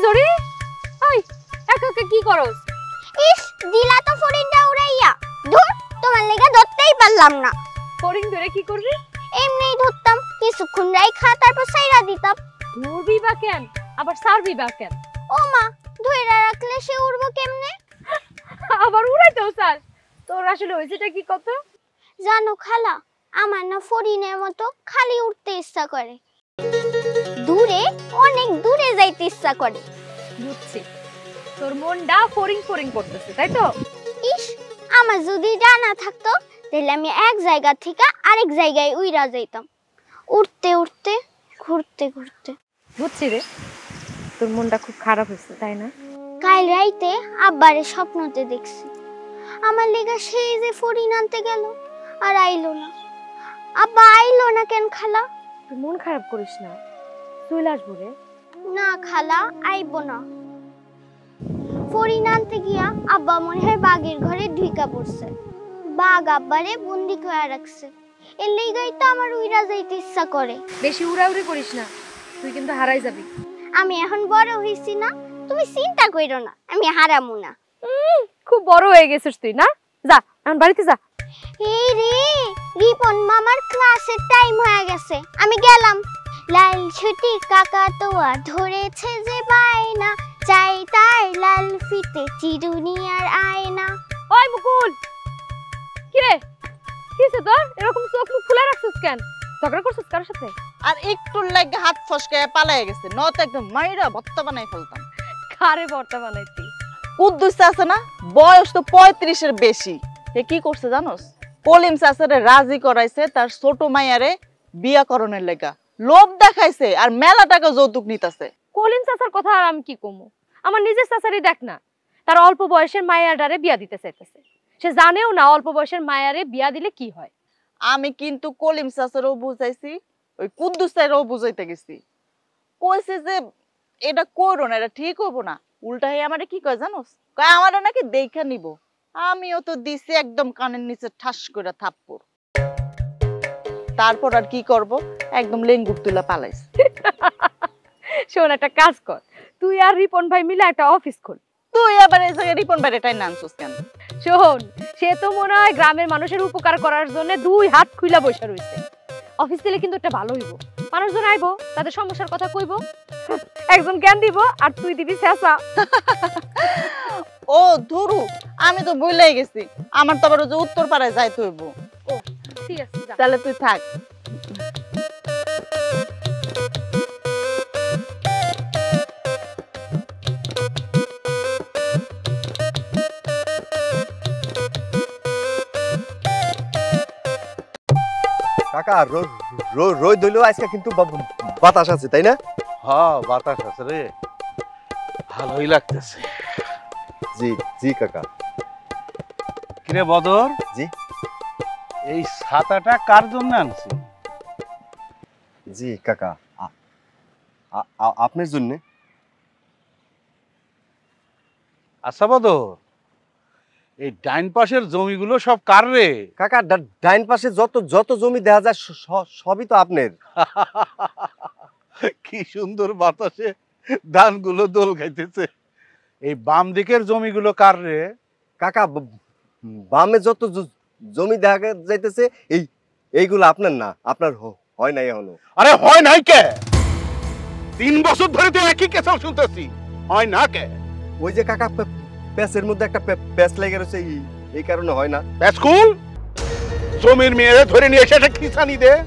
ধরি। ওই একা একা কি করস? ইস দিলা তো ফরিনটা উড়াইয়া। ধুর, তোমার লেগে ধরতেই পারলাম না। ফরিং ধরে কি করবি? এমনিই ধরতাম, কিছুক্ষণ রাইখা তারপর সাইরা দিতাম। ধরবি বা কেন, আবার ছাড়বি বা কেন? ও মা, ধইরা রাখলে সে উড়বো কেমনে? আবার উড়াইতেও চাস? তোর আসলে হয়েছেটা কি কত? জানো খালা, আমার না ফরিনের মতো খালি উঠতে ইচ্ছা করে, দূরে অনেক দূরে যাইতে ইচ্ছা করে। বুঝছি, তোর মনটা ফরিং ফরিং করতেছে, তাই তো? ইস, আমার যদি জানা থাকতো তাহলে আমি এক জায়গা থেকে আরেক জায়গায় উইরা যাইতাম, উঠতে উঠতে ঘুরতে ঘুরতে। বুঝছি রে, তোর মনটা খুব খারাপ হয়েছে, তাই না? কাল রাইতে আব্বারে স্বপ্নতে দেখছি, আমার লেগা সেই যে ফরিন আনতে গেল আর আইলো না। আব্বা আইলো না কেন খালা? তুই মন খারাপ করিস না, চলে আসবো রে। না খালা, আইবো না। ফরিন আনতে গিয়া আব্বা মনে হয় বাঘের ঘরে ঢুকা পড়ছে, বাঘ আব্বারে বন্দি করে রাখছে। এর লেগাই তো আমার উইরা যাইতে ইচ্ছা করে। বেশি উড়াউড়ি করিস না, তুই কিন্তু হারাই যাবি। আমি এখন বড় হইছি না, তুমি চিন্তা কইরো না, আমি হারামু না। খুব বড় হয়ে গেছিস তুই, না? যা এখন বাড়িতে যা। এই রে, রিপন মামার ক্লাসের টাইম হয়ে গেছে, আমি গেলাম। লাল ছুটি কাকাতুয়া ধরেছে যে বায়না, চাই তার লাল ফিতে চিরুনি আর আয়না। ওই মুকুল, কি রে, কিছে তোর? এরকম চোখ মুখ খুলে রাখছিস কেন? ঝগড়া করছিস কারোর সাথে? আর একটু লাগে হাত ফসকে পালায় গেছে, নয়তো একদম মাইরা ভর্তা বানাই ফেলতাম। কারে ভর্তা বানাইতি? কুদ্দুস আছে না, বয়স তো 35-এর বেশি। এ কি করছে জানোস? কলিম চাচারে রাজি করাইছে তার ছোট মাইয়ারে বিয়া করণের লেগা, লোভ দেখাইছে আর মেলা টাকা যৌতুক নিতেছে। কলিম চাচার কথা আর আমি কি কমু? আমার নিজের চাচারই দেখ না, তার অল্প বয়সের মায়াডারে বিয়া দিতে চাইতেছে। সে জানেও না অল্প বয়সের মায়ারে বিয়া দিলে কি হয়। আমি কিন্তু কলিম চাচারও বুঝাইছি, ওই কুদ্দুস চাচারও বুঝাইতে গেছি। কইছে যে এটা করো না, এটা ঠিক হবো না। উল্টা হয়ে আমারে কি কয় জানোস? কয় আমারে নাকি দেখা নিব। আমিও তো দিছি একদম কানের নিচে ঠাস করে থাপ্পড়। তারপর আর কি করব, একদম লেঙ্গুর তুলা পালাইছে। শোন, একটা কাজ কর, তুই আর রিপন ভাই মিলে একটা অফিস খোল। তুই আবার এই জায়গায় রিপন বাইরেটাই নামছিস কেন? শোন, সে তো মনে হয় গ্রামের মানুষের উপকার করার জন্য দুই হাত খুইলা বসে রয়েছে। অফিস দিলে কিন্তু একটা ভালো হইব, মানুষজন আইবো, তাদের সমস্যার কথা কইব, একজন জ্ঞান দিব আর তুই দিবি শেষা। ও ধুরু, আমি তো ভুলেই গেছি, আমার তো আবার ওই যে উত্তর পাড়ায় যাইতে হইব। ও ঠিক আছে, যা। তাহলে তুই থাক। কাকা রোদ হইলেও আজকে কিন্তু বাতাস আছে, তাই না? হ্যাঁ, বাতাস আছে রে, ভালোই লাগতেছে। জি জি কাকা। কিরে বদর, জি এই ছাতাটা কার জন্য আনছি? জি কাকা, আপনার জন্য। আচ্ছা বদর, এই ডাইন পাশের জমিগুলো সব কার রে? কাকা ডাইন পাশে যত যত জমি দেখা যায় সবই তো আপনার। কি সুন্দর বাতাসে ধানগুলো দোল খাইতেছে। এই বাম দিকের জমিগুলো কার রে? কাকা বামে যত জমি দেখা যাইতেছে এইগুলো আপনার না, আপনার হয় নাই এখনো। আরে হয় নাই কে? 3 বছর ধরে তো একই কেসাল শুনতেছি, হয় না কে? ওই যে কাকা প্যাচের মধ্যে একটা প্যাচ লেগে রয়েছে, এই কারণে হয় না। স্কুল জমির মেয়েরে ধরে নিয়ে এসে একটা খিসানি দে,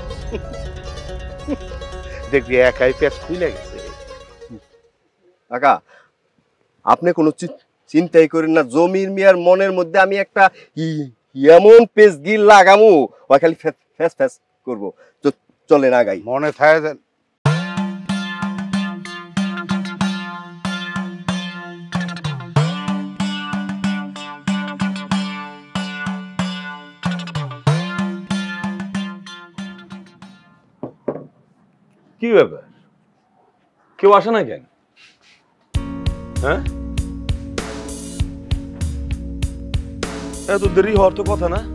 দেখবি একাই প্যাচ খুলে গেছে। কাকা আপনি কোনো চিন্তাই করেন না, জমির মিয়ার মনের মধ্যে আমি একটা এমন পেজ গিল লাগামু, ওই খালি ফ্যাস ফ্যাস করবো। চলে না গাই মনে থাকে যেন। কি ব্যাপার, কেউ আসে না কেন? হ্যাঁ, এত দেরি হওয়ার তো কথা না।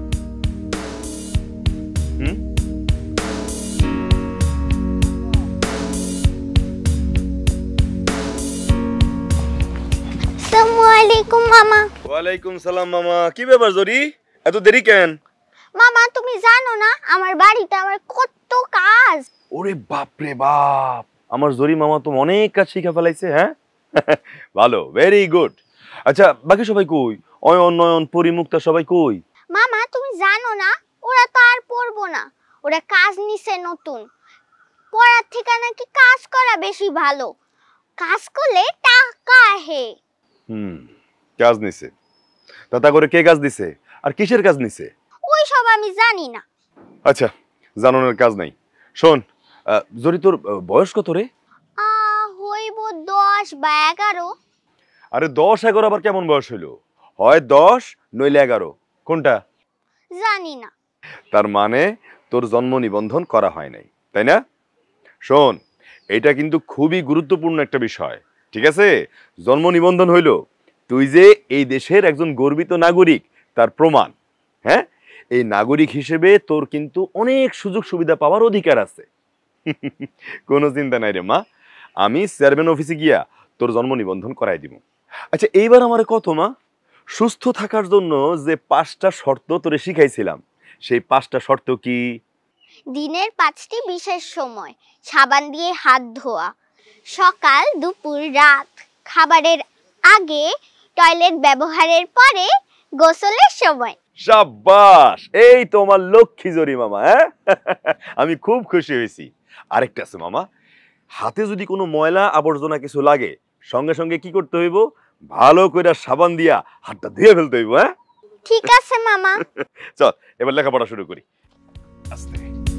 আসসালামু আলাইকুম মামা। ওয়ালাইকুম সালাম মামা। কি ব্যাপার জরি, এত দেরি কেন? মামা তুমি জানো না আমার বাড়িতে আমার কত কাজ। ওরে বাপ রে বাপ, আমার জরি মামা তো অনেক কাজ শিখে ফেলাইছে। হ্যাঁ ভালো, ভেরি গুড। আচ্ছা বাকি সবাই কই? অয়ন নয়ন পরিমুক্তা সবাই কই? মামা তুমি জানো না ওরা তো আর পড়বো না, ওরা কাজ নিছে নতুন। পড়ার থেকে নাকি কাজ করা বেশি ভালো, কাজ করলে টাকা আহে। কাজ নিছে? তা করে কে কাজ দিছে আর কিসের কাজ নিছে? ওই সব আমি জানি না। আচ্ছা জানানোর কাজ নাই। শোন জরি, তোর বয়স কত রে? হইব 10 বা 11। আরে 10-11 আবার কেমন বয়স হইলো? হয় 10 নইলে 11, কোনটা? জানি না। তার মানে তোর জন্ম নিবন্ধন করা হয় নাই, তাই না? শোন, এটা কিন্তু খুবই গুরুত্বপূর্ণ একটা বিষয়, ঠিক আছে? জন্ম নিবন্ধন হইল তুই যে এই দেশের একজন গর্বিত নাগরিক তার প্রমাণ। হ্যাঁ, এই নাগরিক হিসেবে তোর কিন্তু অনেক সুযোগ সুবিধা পাওয়ার অধিকার আছে। কোনো চিন্তা নাই রে মা, আমি চেয়ারম্যান অফিসে গিয়া তোর জন্ম নিবন্ধন করাই দিব। আচ্ছা এইবার আমার কত মা, সুস্থ থাকার জন্য যে 5টা শর্ত তোরে শিখাইছিলাম, সেই 5টা শর্ত কি? দিনের 5টি বিশেষ সময়, সাবান দিয়ে হাত ধোয়া, সকাল দুপুর রাত, খাবারের আগে, টয়লেট ব্যবহারের পরে, গোসলের সময়। শাবাশ, এই তো আমার লক্ষ্মী জরি মামা। হ্যাঁ আমি খুব খুশি হয়েছি। আরেকটা আছে মামা, হাতে যদি কোনো ময়লা আবর্জনা কিছু লাগে সঙ্গে সঙ্গে কি করতে হইব? ভালো করে সাবান দিয়া হাতটা ধুয়ে ফেলতে হইব। হ্যাঁ ঠিক আছে মামা। চল এবার লেখাপড়া শুরু করি। আস্তে।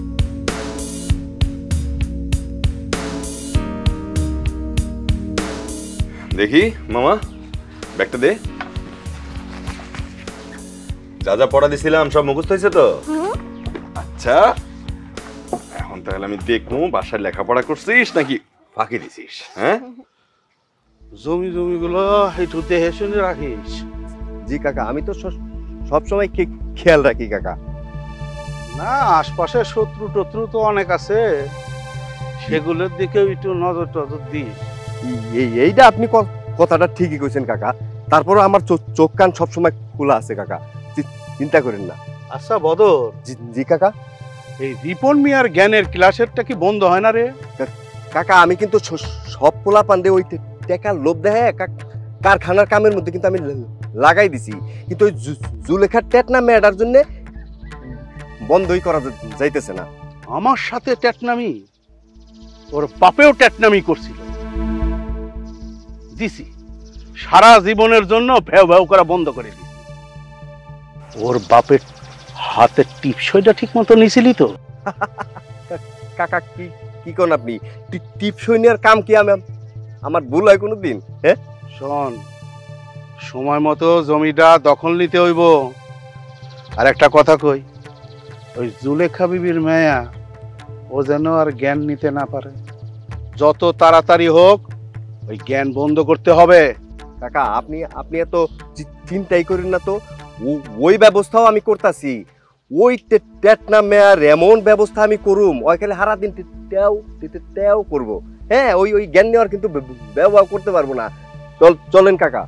দেখি মামা, ব্যাগটা দে। যা যা পড়া দিছিলাম সব মুখস্থ হয়েছে তো? আচ্ছা এখন তাহলে আমি দেখবো বাসায় লেখাপড়া করছিস নাকি ফাঁকি দিছিস। হ্যাঁ, জমি জমিগুলো একটু দেখে শুনে রাখিস। জি কাকা, আমি তো সব সময় খেয়াল রাখি কাকা। না, আশপাশে শত্রু টত্রু তো অনেক আছে, সেগুলোর দিকেও একটু নজর টজর দিস। এইটা আপনি কথাটা ঠিকই কইছেন কাকা। তারপরে আমার চোখ কান সবসময় খোলা আছে কাকা, চিন্তা করেন না। আচ্ছা বদর, জি কাকা। এই রিপন মিয়ার জ্ঞানের ক্লাসেরটা কি বন্ধ হয় না রে? কাকা আমি কিন্তু সব পোলা পান্ডে ওই টাকার লোভ দেখে কারখানার কামের মধ্যে কিন্তু আমি লাগাই দিছি, কিন্তু ওই জুলেখার টেটনা মেয়েটার জন্য বন্ধই করা যাইতেছে না। আমার সাথে ট্যাটনামি? ওর বাপেও ট্যাটনামি করছিল, দিছি সারা জীবনের জন্য ভেউ ভেউ করা বন্ধ করে দিছি। ওর বাপের হাতের টিপসইটা ঠিক মতো নিছিলি তো? কাকা কি কোন আপনি? টিপসই নেওয়ার কাম কি আমার ভুল হয় কোনোদিন? হ্যাঁ শোন, সময় মতো জমিটা দখল নিতে হইব। আর একটা কথা কই, ওই জুলেখা বিবির মেয়া ও যেন আর জ্ঞান নিতে না পারে। যত তাড়াতাড়ি হোক ওই জ্ঞান বন্ধ করতে হবে। কাকা আপনি এত চিন্তাই করেন না তো, ওই ব্যবস্থাও আমি করতেছি। ওই টেটনা মেয়ার এমন ব্যবস্থা আমি করুম, ওইখানে হারা দিন তেও করবো। হ্যাঁ, ওই জ্ঞান নেওয়ার কিন্তু ব্যবহার করতে পারবো না। চলেন কাকা।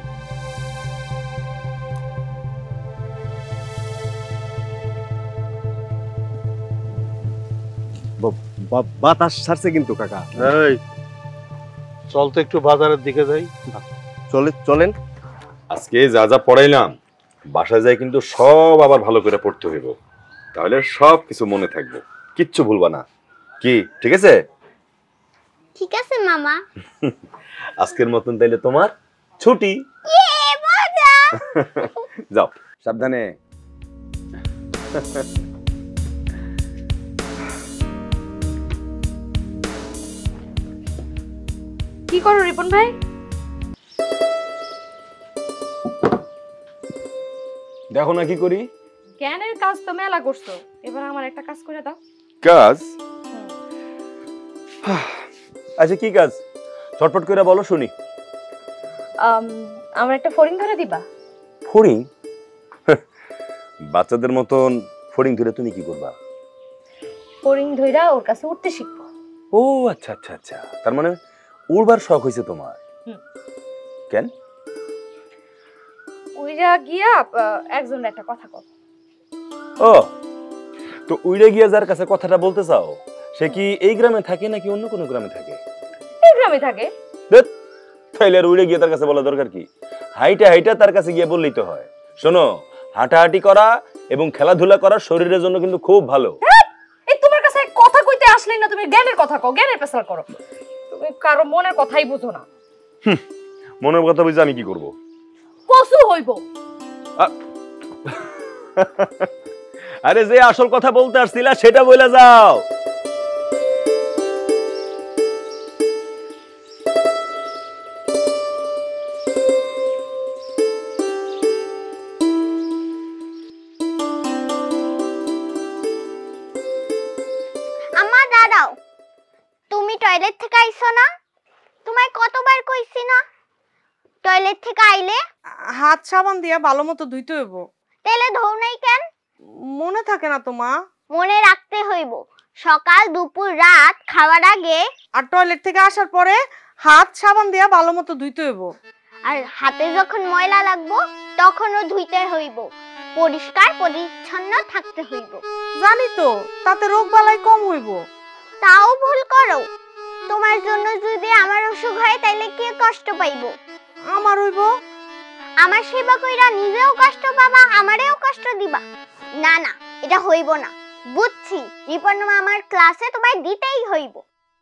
বাতাস ছাড়ছে কিন্তু কাকা। এই চল তো একটু বাজারের দিকে যাই। চলেন। আজকে যা যা পড়াইলাম বাসায় যাই কিন্তু সব আবার ভালো করে পড়তে হইব, তাহলে সব কিছু মনে থাকবে, কিচ্ছু ভুলবা না। কি ঠিক আছে? ঠিক আছে মামা। আজকের মতন তাইলে তোমার ছুটি। যাও সাবধানে। কি করো রিপন ভাই? দেখো না কি করি। জ্ঞানের কাজ তো মেলা করছো, এবার আমার একটা কাজ করে দাও। কাজ? আচ্ছা কি কাজ? চটপট করে বলো শুনি। আমার একটা ফড়িং ধরে দিবা। ফড়িং? বাচ্চাদের মতন ফড়িং ধরে তুমি কি করবা? ফড়িং ধইরা ওর কাছে উঠতে শিখবো। ও আচ্ছা আচ্ছা আচ্ছা, তার মানে উড়বার শখ হয়েছে তোমার? কেন? ওই যা গিয়া একজন একটা কথা কও। ও তো উইড়ে গিয়া যার কাছে কথাটা বলতে চাও সে কি এই গ্রামে থাকে নাকি অন্য কোনো গ্রামে থাকে? এই গ্রামে থাকে। তাইলে আর উইড়ে গিয়ে তার কাছে বলা দরকার কি? হাইটা হাইটা তার কাছে গিয়ে বললেই তো হয়। শোনো, হাঁটাহাঁটি করা এবং খেলাধুলা করা শরীরের জন্য কিন্তু খুব ভালো। এই তোমার কাছে কথা কইতে আসলেই না তুমি জ্ঞানের কথা কও, জ্ঞানের পেছাল করো। তুমি কারো মনের কথাই বুঝো না। মনের কথা বুঝে আমি কি করব? কসু হইব। আরে যে আসল কথা বলতে আসছিলা সেটা বলে যাও। আম্মা দাঁড়াও, তুমি টয়লেট থেকে আইছো না? তোমায় কতবার কইছি না টয়লেট থেকে আইলে হাত সাবান দিয়া ভালো মতো ধুইতে হইব। তেলে ধোও নাই কেন? মনে থাকে না তো মা। মনে রাখতে হইব, সকাল দুপুর রাত খাওয়ার আগে আর টয়লেট থেকে আসার পরে হাত সাবান দিয়া ভালো মতো ধুইতে হইব। আর হাতে যখন ময়লা লাগবো তখনও ধুইতে হইব, পরিষ্কার পরিচ্ছন্ন থাকতে হইব। জানি তো, তাতে রোগ বালাই কম হইব। তাও ভুল করো। তোমার জন্য যদি আমার অসুখ হয় তাইলে কে কষ্ট পাইব? আমার হইব। আমার সেবা কইরা নিজেও কষ্ট পাবা, আমারেও কষ্ট দিবা। না না, এটা হইব না। বুঝছি, রিপন মামার ক্লাসে তোমায় দিতেই হইব।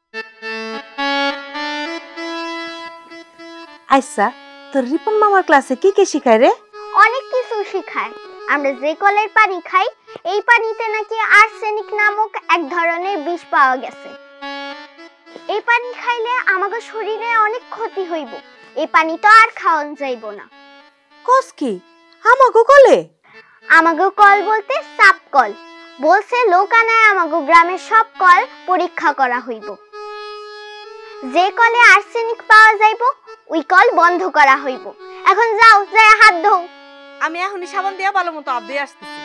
আচ্ছা, তোর রিপন মামার ক্লাসে কি কি শিখায় রে? অনেক কিছু শিখায়। আমরা যে কলের পানি খাই, এই পানিতে নাকি আর্সেনিক নামক এক ধরনের বিষ পাওয়া গেছে। এই পানি খাইলে আমাদের শরীরে অনেক ক্ষতি হইব। এই পানি তো আর খাওয়ান যাইব না। কস কি আমাগো কলে? আমাগো কল বলতে সাপ কল। বলছে লোকানায় আমাগো গ্রামের সব কল পরীক্ষা করা হইব। যে কলে আর্সেনিক পাওয়া যাইব ওই কল বন্ধ করা হইব। এখন যাও, যায় হাত ধোও। আমি এখনই সাবান দিয়া ভালো মতো হাত দিয়ে আসতেছি।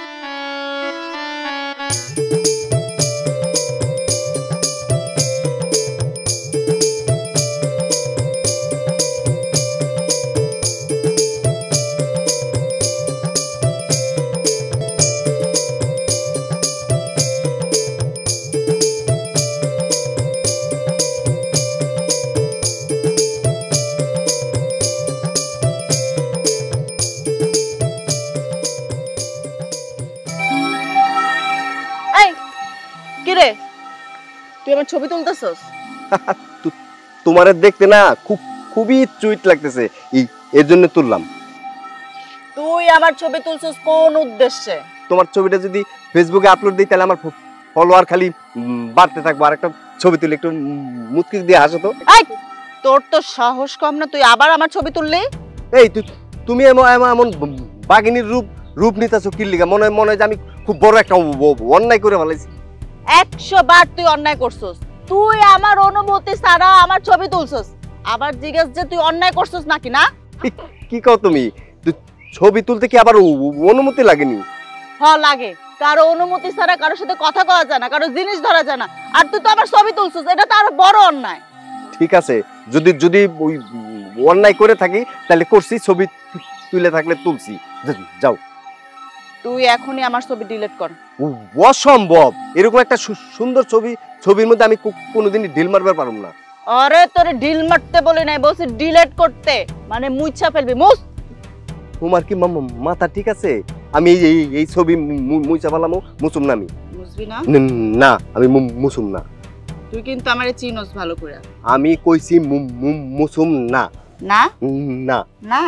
কিরে, তুই আমার ছবি তুলতেছস? তোমারে দেখতে না খুবই চুইট লাগতেছে, এর জন্য তুললাম। তুই আমার ছবি তুলছস কোন উদ্দেশ্যে? তোমার ছবিটা যদি ফেসবুকে আপলোড দিই তাহলে আমার ফলোয়ার খালি বাড়তে থাকবো। আর একটা ছবি তুলে একটু মুচকি দিয়ে হাসো তো। এই, তোর তো সাহস কম না, তুই আবার আমার ছবি তুললি? এই তুমি এমন বাঘিনীর রূপ নিতেছো কি লিগা? মনে হয় যে আমি খুব বড় একটা অন্যায় করে ফেলাইছি। 100 বার তুই অন্যায় করছস। তুই আমার অনুমতি ছাড়া আমার ছবি তুলছস। আবার জিজ্ঞেস যে তুই অন্যায় করছস নাকি না? কি কও তুমি? ছবি তুলতে কি আবার অনুমতি লাগেনি? হ্যাঁ লাগে। কারো অনুমতি ছাড়া কারোর সাথে কথা কওয়া যায় না, কারো জিনিস ধরা যায় না। আর তুই তো আমার ছবি তুলছস, এটা তো আরো বড় অন্যায়। ঠিক আছে, যদি ওই অন্যায় করে থাকি তাহলে করছি, ছবি তুলে থাকলে তুলছি। যাও, তুই এখনই আমার ছবি ডিলিট কর। অসম্ভব! এরকম একটা সুন্দর ছবির মধ্যে আমি কোনোদিনই ঢিল মারবার পারব না। আরে তোরে ঢিল মারতে বলি নাই, বলছি ডিলিট করতে, মানে মুছা ফেলবি। মুছ। তোমার কি মাথা ঠিক আছে? আমি এই ছবি মুছা ফেলামো, মুছুম না আমি। বুঝবি না? না, আমি মুছুম না। তুই কিন্তু আমারে চিনোস ভালো করে। আমি কইছি মুছুম না। না না না।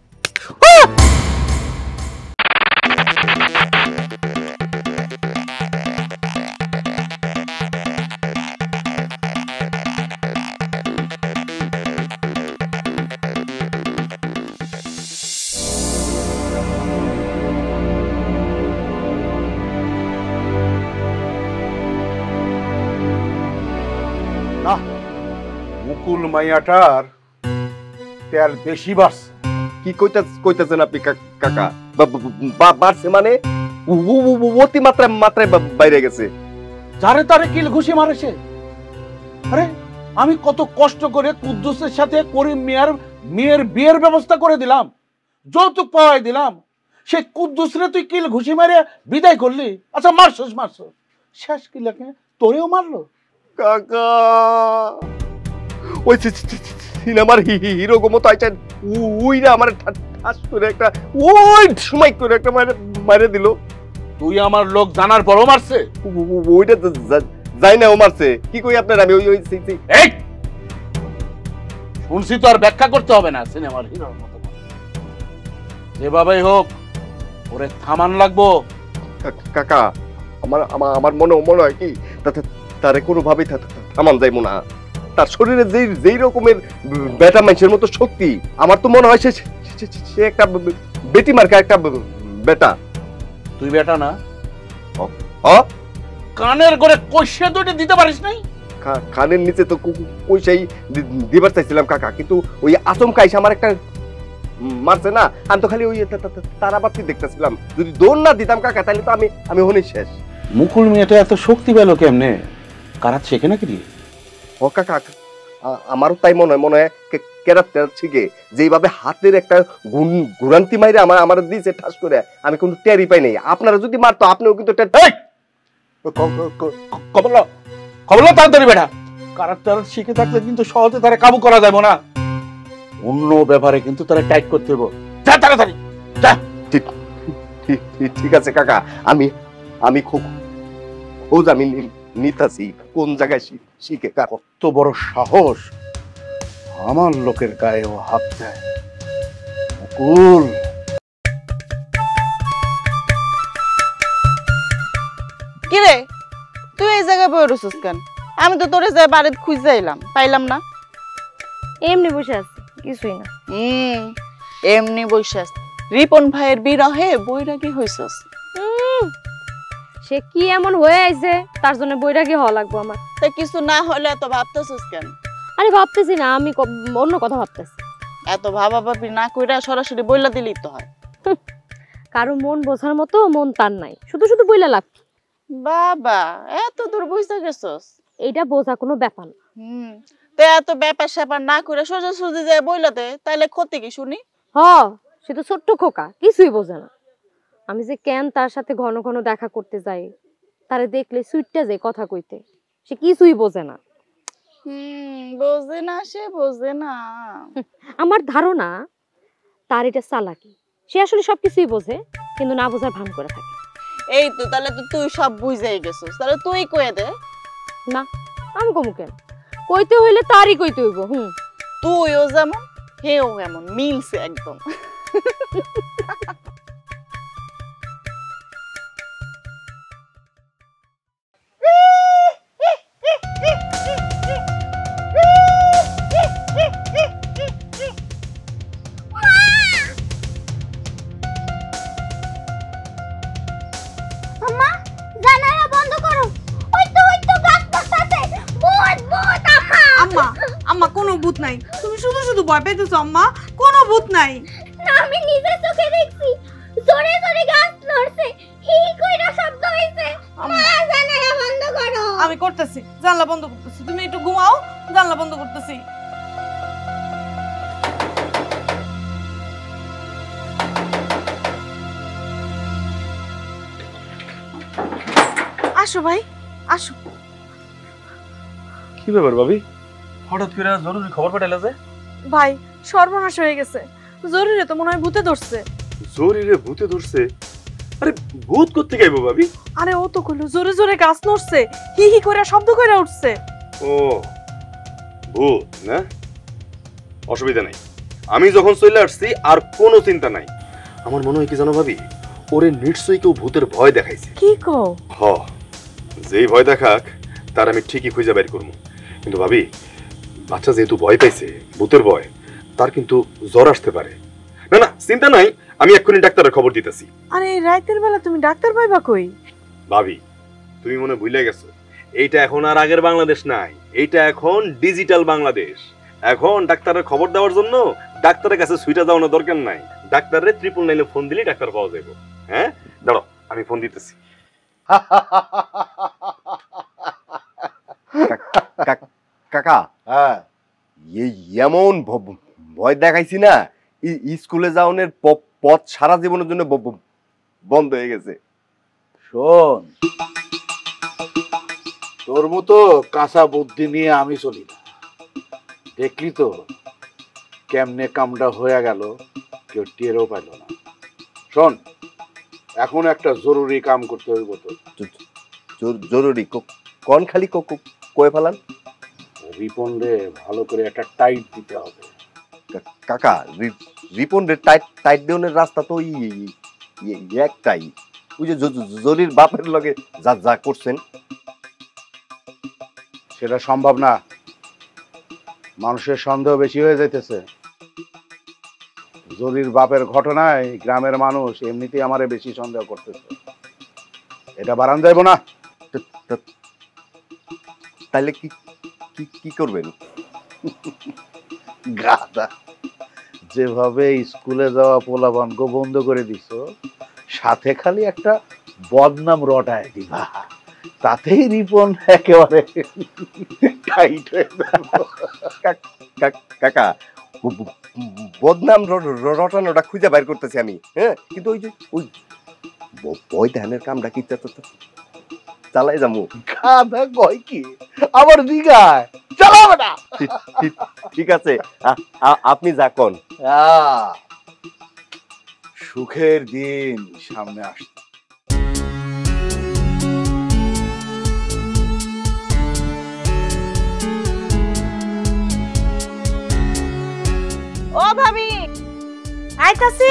মুকুল মাইয়াটার তেল বেশি বাড়ছে। কি কইতেছেন আপনি কাকা? বাড়ছে মানে অতি মাত্রায় বাইরে গেছে। যারে তারে কিল ঘুষি মারেছে। আরে আমি কত কষ্ট করে কুদ্দুসের সাথে করিম মেয়ের বিয়ের ব্যবস্থা করে দিলাম, যৌতুক পাওয়াই দিলাম, সে কুদ্দুসরে তুই কিল ঘুষি মারে বিদায় করলি। আচ্ছা মারছস শেষ কিলাকে তোরেও মারলো। কাকা ওই সিনেমার হিরো মতো আইছেন, উইরা আমার ঠাস করে একটা ওই সময় করে একটা মারে দিল। তুই আমার লোক জানার পরও মারছে? ওইটা তো যাই না, ও মারছে। কি কই আপনার আমি ওই এই শুনছি তো আর ব্যাখ্যা করতে হবে না, সিনেমার হিরোর মতো। যেভাবেই হোক ওরে থামান লাগবো। কাকা আমার মনে হয় কি তারে কোনোভাবেই থামান যাইব না। তার শরীরে যেই রকমের বেটা মানুষের মতো শক্তি, আমার তো মনে হয় সে একটা বেটি মার্কা একটা বেটা। তুই বেটা না? কানের করে কইসা দুইটা দিতে পারিস নাই? কানের নিচে তো কইসাই দিবার চাইছিলাম কাকা, কিন্তু ওই আচমকা এসে আমার একটা মারছে না। আমি তো খালি ওই তারাবাতি দেখতেছিলাম। যদি দৌড় না দিতাম কাকা তাহলে তো আমি হনি শেষ। মুকুল মেয়েটা এত শক্তি পেল কেমনে? কারাত শেখে নাকি রে? ও কাকা আমারও তাই মনে হয় কেরাত শিখে যেইভাবে হাতের একটা ঘুরান্তি মাইরে আমার দিয়েছে ঠাস করে, আমি কোনো টেরই পাই নাই। আপনারা যদি মারতো আপনিও কিন্তু খবর তাড়াতাড়ি বেটা। কারাত শিখে থাকলে কিন্তু সহজে তারা কাবু করা যাবে না। অন্য ব্যাপারে কিন্তু তারা টাইট করতে হবে। যা তাড়াতাড়ি যা। ঠিক আছে কাকা, আমি খোঁজ আমি নিতাছি কোন জায়গায় শিখে। কত বড় সাহস আমার লোকের গায়ে ও হাত দেয়। মুকুল কি রে তুই এই জায়গায় বই রসুস কেন? আমি তো তোরে যাই বাড়িতে খুঁজে এলাম, পাইলাম না। এমনি বসে আছি, কিছুই না। এমনি বসে আছি। রিপন ভাইয়ের বিরহে বৈরাগী হইছস। সে কি এমন হয়ে আইছে তার জন্য বৈরাগী হওয়া লাগবো আমার? তা কিছু না হলে এত ভাবতেছিস কেন? আরে ভাবতেছি না, আমি অন্য কথা ভাবতেছি। এত ভাবাভাবি না কইরা সরাসরি বইলা দিলেই তো হয়। কারো মন বোঝার মতো মন তার নাই, শুধু শুধু বইলা লাভ। বাবা এত দূর বুঝতে গেছস? এইটা বোঝা কোনো ব্যাপার না। তো এত ব্যাপার স্যাপার না করে সোজা সুজি যায় বইলা দে, তাইলে ক্ষতি কি শুনি? সে তো ছোট্ট খোকা, কিছুই বোঝে না। আমি যে কেন তার সাথে ঘন ঘন দেখা করতে যাই, তারে দেখলে সুইটটা যায় কথা কইতে, সে কিছুই বোঝে না। বোঝে না, সে বোঝে না। আমার ধারণা তার এটা চালাকি। সে আসলে সবকিছুই বোঝে, কিন্তু না বোঝার ভান করে থাকে। এই তো তাহলে তো তুই সব বুঝাই গেছিস, তাহলে তুই কয়ে দে। না আমি কমু কেন? কইতে হইলে তারই কইতে হইব। তুইও যেমন হেও এমন, মিলছে একদম। আম্মা জানালা বন্ধ করো। ওই তো গাছ পড়তাছে। ভূত ভূত আম্মা। আম্মা কোনো ভূত নাই, তুমি শুধু শুধু ভয় পাইতেছো। আম্মা কোনো ভূত নাই। না আমি নিজের চোখে দেখছি, জোরে জোরে গাছ নড়ছে, হি কইরা শব্দ হইছে। মা জানালা বন্ধ করো। আমি করতেছি, জানলা বন্ধ করতেছি। তুমি একটু ঘুমাও, জানলা বন্ধ করতেছি। আসো ভাই আসো। কি ব্যাপার ভাবি, হঠাৎ করে জরুরি খবর পাঠালে যে? ভাই সর্বনাশ হয়ে গেছে, জরুরি তো মনে হয় ভূতে ধরছে। জরুরি ভূতে ধরছে? আরে ভূত করতে গাইবো ভাবি? আরে ও তো কইলো জোরে জোরে গাছ নড়ছে, হি হি করে শব্দ করে উঠছে। ও ভূত না, অসুবিধা নাই। আমি যখন চলে আসছি আর কোনো চিন্তা নাই। আমার মনে হয় কি জানো ভাবি, ওরে নিশ্চয়ই কেউ ভূতের ভয় দেখাইছে। কি কও? যেই ভয় দেখাক তার আমি ঠিকই খুঁজে বের করবো। কিন্তু ভাবি, বাচ্চা যেহেতু ভয় পাইছে, ভূতের ভয়, তার কিন্তু জ্বর আসতে পারে। না না চিন্তা নাই, আমি এক্ষুনি ডাক্তারের খবর দিতেছি। আরে রাতের বেলা তুমি ডাক্তার পাইবা কই? ভাবি তুমি মনে ভুলে গেছো, এইটা এখন আর আগের বাংলাদেশ নাই, এইটা এখন ডিজিটাল বাংলাদেশ। এখন ডাক্তারের খবর দেওয়ার জন্য ডাক্তারের কাছে সুইটা যাওয়ানোর দরকার নাই। ডাক্তারের 999 ফোন দিলেই ডাক্তার পাওয়া যাবে। হ্যাঁ দাঁড়ো আমি ফোন দিতেছি। কাকা এমন ভয় দেখাইছি না, স্কুলে যাওয়ার পথ সারা জীবনের জন্য বন্ধ হয়ে গেছে। শোন, তোর মতো কাঁচা বুদ্ধি নিয়ে আমি চলি না। দেখলি তো কেমনে কামটা হয়ে গেল, কেউ টেরও পাইল না। শোন, এখন একটা জরুরি কাম করতে হইব। তো জরুরি কোন খালি কয়ে ফেলান? রিপন রে ভালো করে একটা টাইট দিতে হবে। কাকা, রিপন রে টাইট দেওয়ার রাস্তা তো একটাই, ওই যে জরির বাপের লগে যা যা করছেন। সেটা সম্ভব না, মানুষের সন্দেহ বেশি হয়ে যাইতেছে। জরির বাপের ঘটনায় গ্রামের মানুষ এমনিতেই আমারে বেশি সন্দেহ করতেছে, এটা বাড়ান যাইব না। তাইলে কি কি করবেন? গাদা, যেভাবে স্কুলে যাওয়া পোলাপানকে বন্ধ করে দিছ, সাথে খালি একটা বদনাম রটায় দিবা, তাতেই রিপন একেবারে টাইট হয়ে যাবে। কাকা, বদনাম রটানোটা খুঁজে বাইর করতেছি আমি, হ্যাঁ, কিন্তু ওই যে ওই বই ধানের কামটা কি চালাই যাবো। গাদা কয় কি, আবার দিঘায় চালাবে না। ঠিক আছে, আপনি যা কোন। সুখের দিন সামনে আসছে। ও ভাবি, আইতাছি।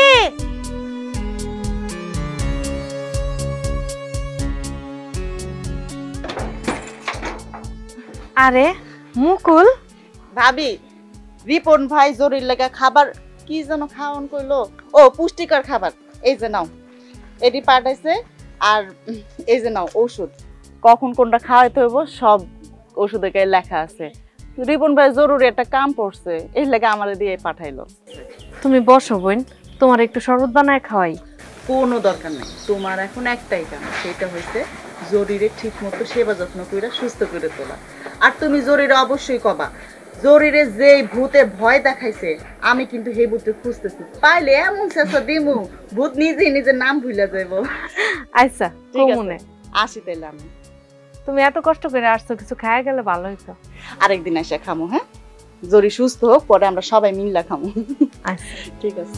আরে মুকুল, ভাবি রিপন ভাই জরির লেগা খাবার কি যেন খাওয়ান কইলো, ও পুষ্টিকর খাবার, এই যে নাও এটি পাঠাইছে, আর এই যে নাও ওষুধ, কখন কোনটা খাওয়াইতে হইব সব ওষুধের গায়ে লেখা আছে। রিপন ভাই জরুরি একটা কাম পড়ছে, এই লেগে আমারে দিয়ে পাঠাইলো। তুমি বসো বোন, তোমার একটু শরবত বানায় খাওয়াই। কোনো দরকার নেই, তোমার এখন একটাই কাম, সেটা হইছে জরিরে ঠিক মতো সেবা যত্ন করে সুস্থ করে তোলা। আর তুমি জরিরে অবশ্যই কবা, জরিরে যেই ভূতে ভয় দেখাইছে আমি কিন্তু সেই ভূতে খুঁজতেছি, পাইলে এমন চেষ্টা দিমু ভূত নিজেই নিজের নাম ভুলে যাইব। আচ্ছা মনে আসি তাইলে আমি। তুমি এত কষ্ট করে আসছো, কিছু খাওয়া গেলে ভালো হইতো। আরেকদিন এসে খামো, হ্যাঁ, জরি সুস্থ হোক, পরে আমরা সবাই মিল্লা খামো। আচ্ছা ঠিক আছে।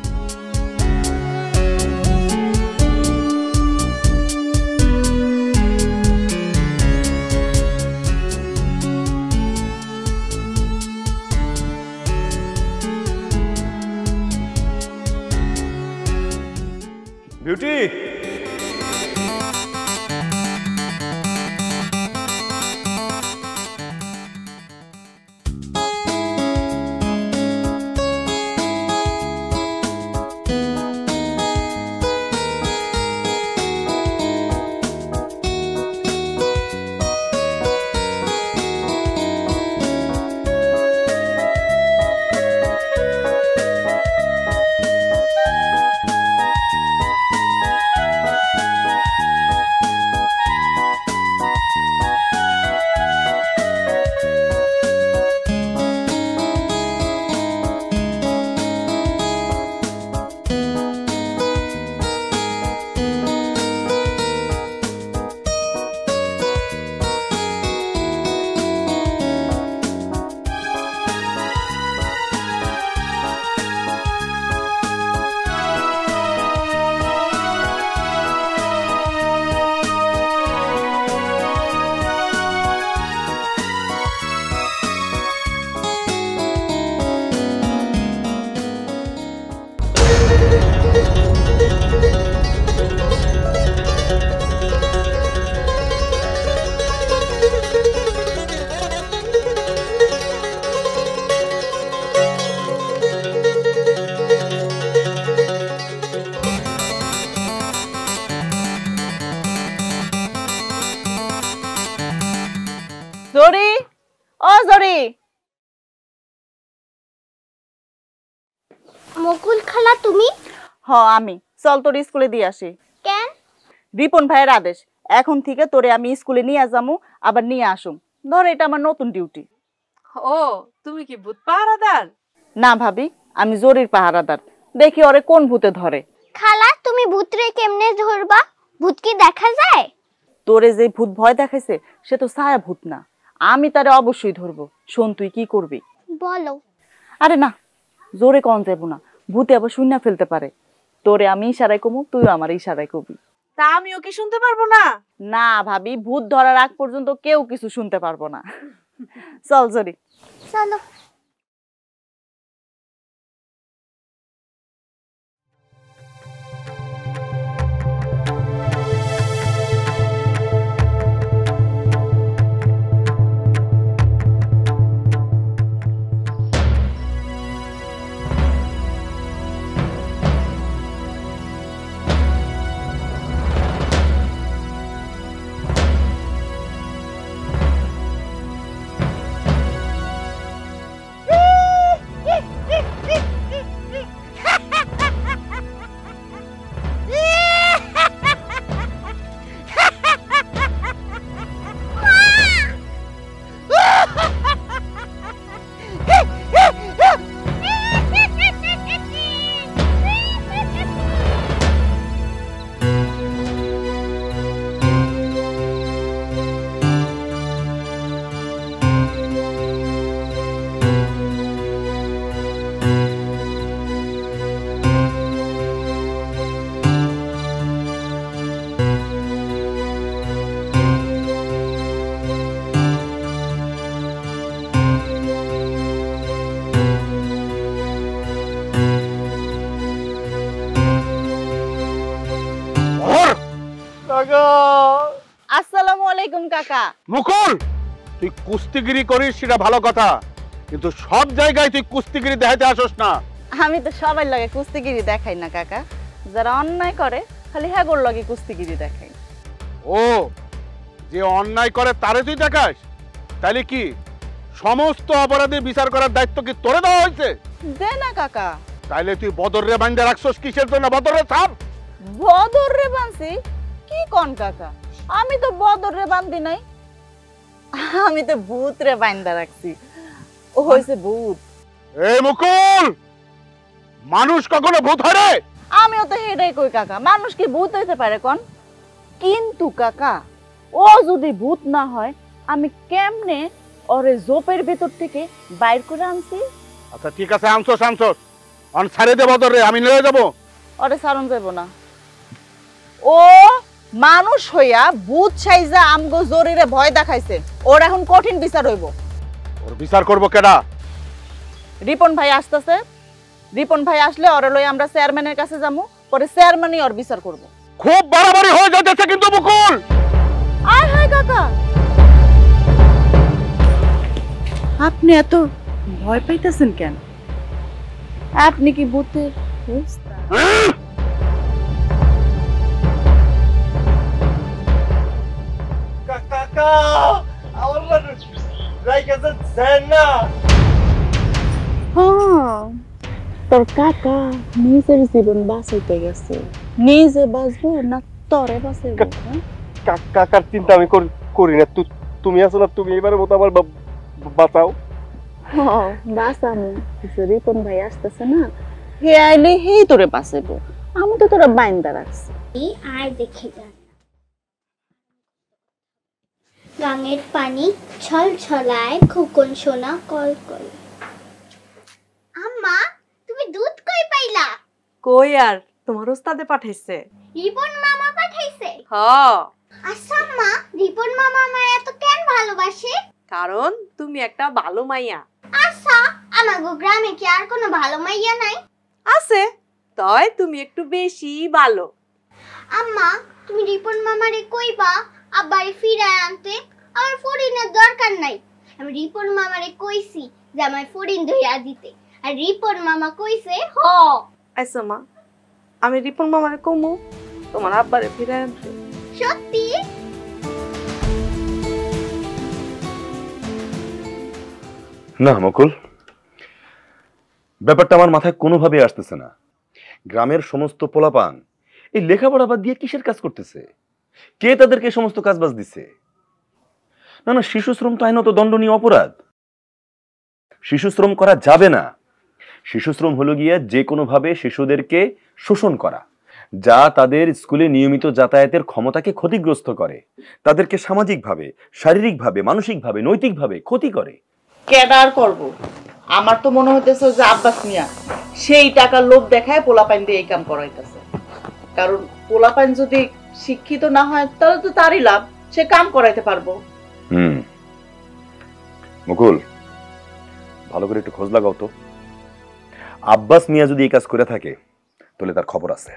বিউটি, জরি, ও জরি। মুকুল খালা তুমি? হ আমি, চল তোর স্কুলে দিয়ে আসি। কেন? রিপন ভাইয়ের আদেশ, এখন থেকে তোরে আমি স্কুলে নিয়ে যামু, আবার নিয়ে আসুম। ধর এটা আমার নতুন ডিউটি। ও তুমি কি ভূত পাহারাদার? না ভাবি, আমি জরির পাহারাদার, দেখি ওরে কোন ভূতে ধরে। খালা তুমি ভূতরে কেমনে ধরবা? ভূত কি দেখা যায়? তোরে যে ভূত ভয় দেখাইছে সে তো ছায়া ভূত না, আমি তারে অবশ্যই ধরবো। শোন তুই কি করবি। বলো। আরে না, জোরে কন যাবো না, ভূতে আবার শুনে ফেলতে পারে। তোরে আমি ইশারায় কমু, তুইও আমার ইশারায় কবি। তা আমিও কি শুনতে পারবো না? না ভাবি, ভূত ধরার আগ পর্যন্ত কেউ কিছু শুনতে পারবো না। চল জরি। চলো। আসসালামু আলাইকুম কাকা। মুকুল, তুই কুস্তিগিরি করিস সেটা ভালো কথা, কিন্তু সব জায়গায় তুই কুস্তিগিরি দেখাতে আসোস না। আমি তো সবার লগে কুস্তিগিরি দেখাই না কাকা, যারা অন্যায় করে খালি হ্যাগোর লগে কুস্তিগিরি দেখাই। ও, যে অন্যায় করে তারে তুই দেখাস? তাইলে কি সমস্ত অপরাধীর বিচার করার দায়িত্ব কি তোরে দেওয়া হয়েছে? দে না কাকা। তাইলে তুই বদরে বান্ধে রাখছস কিসের জন্য? বদরে থাম। বদর রে বানছি? কি কোন কাকা, আমি তো বদর রে বান্ধি নাই, আমি তো ভূত রে বান্ধা রাখছি। ও হইছে ভূত। এই মুকুল, মানুষ কখনো ভূত হয় রে? আমিও তো হেডাই কই কাকা, মানুষ কি ভূত হইতে পারে কোন? কিন্তু কাকা, ও যদি ভূত না হয় আমি কেমনে ওরে জোপের ভেতর থেকে বাইর করে আনছি? আচ্ছা ঠিক আছে, আনছস আনছস, অন ছাড়ে দে বদরে, আমি নিয়ে যাব। ওরে সারণ যাব না, ও মানুষ হইয়া ভূত সাইজা আমগো জরিরে ভয় দেখাইছে, ওর এখন কঠিন বিচার হইব। ওর বিচার করব কেডা? রিপন ভাই আসতেছে, রিপন ভাই আসলে ওরে লই আমরা চেয়ারম্যানের কাছে যাবো, পরে চেয়ারম্যানই ওর বিচার করব। খুব বাড়াবাড়ি হয়ে যাচ্ছে কিন্তু মুকুল। আয় হায় কাকা, আপনি এত ভয় পাইতেছেন কেন? আপনি কি ভূতের উস্তাদ? কাকা আমার রাইকা যাচ্ছেন না। তোর কাকা নিজের জীবন বাঁচাইতে গেছে, নিজে বাঁচবো না তোরে বাঁচাইবো? কাকার চিন্তা আমি করি না, তুমি আছো না, তুমি এবারে মতো আমার বাঁচাও। বাঁচামু, রিপন ভাই আসতেছে না, হে আইলে হে তোরে বাঁচাইবো, আমি তো তোরা বাইন্দা রাখছি। আর দেখে যান, গাঙের পানি ছল ছলায়, খোকন সোনা কল কল। আম্মা, তুমি দুধ কই পাইলা? কই আর, তোমার ওস্তাদে পাঠাইছে। রিপন মামা পাঠাইছে? হ, আচ্ছা আম্মা, রিপন মামা আমার এত কেন ভালোবাসে? কারণ তুমি একটা ভালো মাইয়া। আচ্ছা, আমাগো গ্রামে কি আর কোনো ভালো মাইয়া নাই? আছে, তয় তুমি একটু বেশি ভালো। আম্মা, তুমি রিপন মামারে কইবা আব্বারে ফিরায় আনতে, আমার ফরিনের দরকার নাই। আমি রিপন মামারে কইছি যে আমার ফরিন ধইয়া দিতে, আর রিপন মামা কইছে হ। আচ্ছা মা, আমি রিপন মামারে কমু তোমার আব্বারে ফিরে আনতে। সত্যি? না মুকুল, ব্যাপারটা আমার মাথায় কোনোভাবে আসতেছে না। গ্রামের সমস্ত পোলাপান এই লেখাপড়া বাদ দিয়ে কিসের কাজ করতেছে? কে তাদেরকে সমস্ত কাজ বাজ দিছে? না না, শিশু শ্রম তো আইনত দণ্ডনীয় অপরাধ, শিশু শ্রম করা যাবে না। শিশুশ্রম হলো গিয়া যে কোনোভাবে শিশুদেরকে শোষণ করা, যা তাদের স্কুলে নিয়মিত যাতায়াতের ক্ষমতাকে ক্ষতিগ্রস্ত করে, তাদেরকে সামাজিকভাবে, শারীরিকভাবে, মানসিকভাবে, নৈতিকভাবে ক্ষতি করে। কেডার করব? আমার তো মনে হইতেছে যে আব্বাস মিয়া সেই টাকার লোভ দেখায় পোলাপাইন দিয়ে এই কাম করাইতেছে। কারণ পোলাপাইন যদি শিক্ষিত না হয় তাহলে তো তারই লাভ, সে কাম করাইতে পারবো। মুকুল, ভালো করে একটু খোঁজ লাগাও তো, আব্বাস মিয়া যদি এই কাজ করে থাকে তাহলে তার খবর আছে।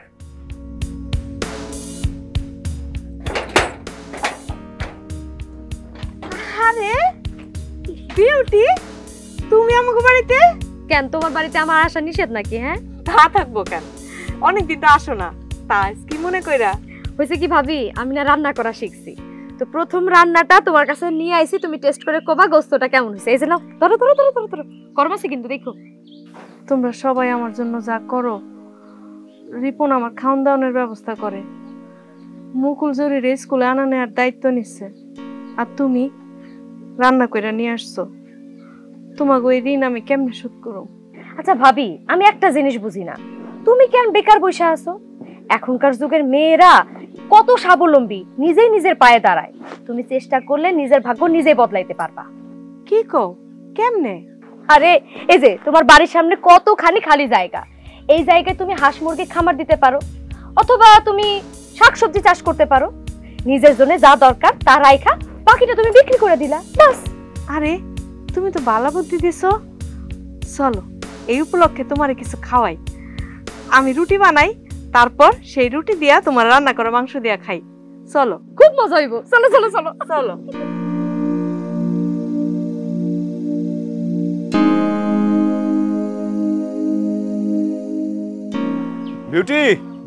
আরে বিউটি, তুমি আমাকে বাড়িতে? কেন, তোমার বাড়িতে আমার আসা নিষেধ নাকি? হ্যাঁ, তা থাকবো কেন, অনেকদিন তো আসো না, তা কি মনে কইরা? হয়েছে কি ভাবি, আমি না রান্না করা শিখছি, তো প্রথম রান্নাটা তোমার কাছে নিয়ে আইছি, তুমি টেস্ট করে কবা গোস্তটা কেমন হয়েছে। এই যে নাও, ধরো ধরো ধরো ধরো ধরো, করমাছি কিন্তু দেখো। তোমরা সবাই আমার জন্য যা করো, রিপন আমার খাওয়ান দাওয়ানোর ব্যবস্থা করে, মুকুল জরুরি স্কুলে আনা নেওয়ার দায়িত্ব নিচ্ছে, আর তুমি রান্না করে নিয়ে আসছো। তোমাকে ওই ঋণ আমি কেমনে শোধ করব? আচ্ছা ভাবি, আমি একটা জিনিস বুঝি না, তুমি কেন বেকার বসে আছো? এখনকার যুগের মেয়েরা কত স্বাবলম্বী, নিজেই নিজের পায়ে দাঁড়ায়। তুমি চেষ্টা করলে নিজের ভাগ্য নিজেই বদলাইতে পারবা। কি কও, কেমনে? আরে এই যে তোমার বাড়ির সামনে কতখানি খালি জায়গা, এই জায়গায় তুমি হাঁস মুরগি খামার দিতে পারো, অথবা তুমি শাকসবজি চাষ করতে পারো। নিজের জন্য যা দরকার তা রাইখা বাকিটা তুমি বিক্রি করে দিলা, বাস। আরে তুমি তো ভালো বুদ্ধি দিছো, চলো এই উপলক্ষে তোমারে কিছু খাওয়াই। আমি রুটি বানাই, তারপর সেই রুটি দিয়া তোমার রান্না করা মাংস দিয়া খাই। চলো, খুব মজা হইব, চলো চলো চলো চলো। বিউটি,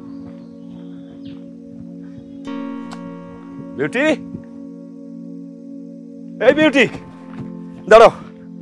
বিউটি, এই বিউটি, দাঁড়াও।